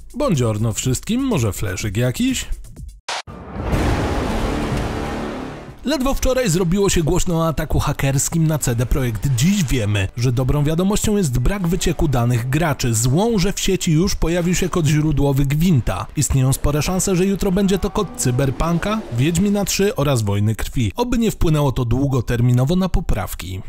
Buongiorno wszystkim, może fleszyk jakiś? Ledwo wczoraj zrobiło się głośno o ataku hakerskim na CD Projekt. Dziś wiemy, że dobrą wiadomością jest brak wycieku danych graczy. Złą, że w sieci już pojawił się kod źródłowy Gwinta. Istnieją spore szanse, że jutro będzie to kod Cyberpunka, Wiedźmina 3 oraz Wojny Krwi. Oby nie wpłynęło to długoterminowo na poprawki.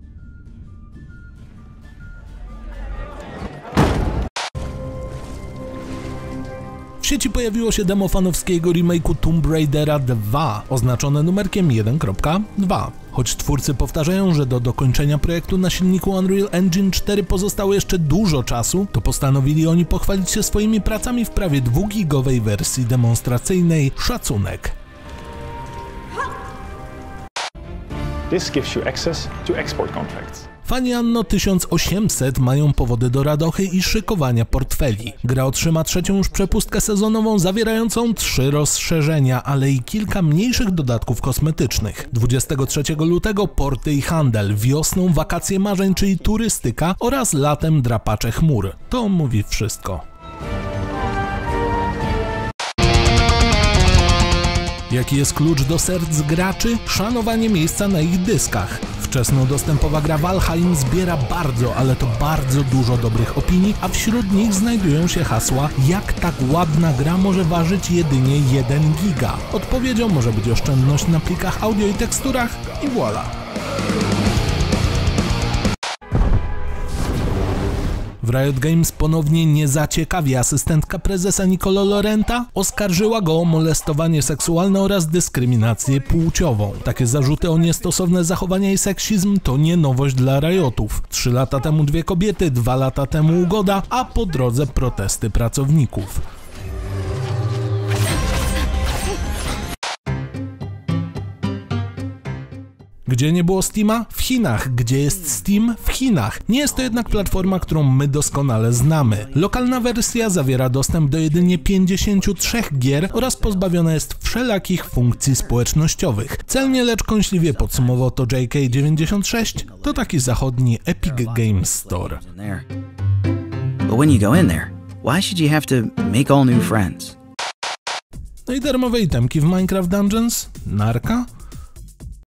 W sieci pojawiło się demo fanowskiego remake'u Tomb Raidera 2, oznaczone numerkiem 1.2. Choć twórcy powtarzają, że do dokończenia projektu na silniku Unreal Engine 4 pozostało jeszcze dużo czasu, to postanowili oni pochwalić się swoimi pracami w prawie 2-gigowej wersji demonstracyjnej. Szacunek. This gives you access to export contracts. Fani Anno 1800 mają powody do radochy i szykowania portfeli. Gra otrzyma trzecią już przepustkę sezonową zawierającą 3 rozszerzenia, ale i kilka mniejszych dodatków kosmetycznych. 23 lutego porty i handel, wiosną wakacje marzeń, czyli turystyka oraz latem drapacze chmur. To mówi wszystko. Jaki jest klucz do serc graczy? Szanowanie miejsca na ich dyskach. Wczesnodostępowa gra Valheim zbiera bardzo, ale to bardzo dużo dobrych opinii, a wśród nich znajdują się hasła jak tak ładna gra może ważyć jedynie 1 giga. Odpowiedzią może być oszczędność na plikach audio i teksturach i voilà. W Riot Games ponownie nie zaciekawi asystentka prezesa Nicolo Laurenta. Oskarżyła go o molestowanie seksualne oraz dyskryminację płciową. Takie zarzuty o niestosowne zachowania i seksizm to nie nowość dla Riotów. 3 lata temu 2 kobiety, 2 lata temu ugoda, a po drodze protesty pracowników. Gdzie nie było Steama? W Chinach. Gdzie jest Steam? W Chinach. Nie jest to jednak platforma, którą my doskonale znamy. Lokalna wersja zawiera dostęp do jedynie 53 gier oraz pozbawiona jest wszelakich funkcji społecznościowych. Celnie, lecz kąśliwie podsumował to JK96, to taki zachodni Epic Games Store. But when you go in there, why should you have to make all new friends? No i darmowe itemki w Minecraft Dungeons? Narka?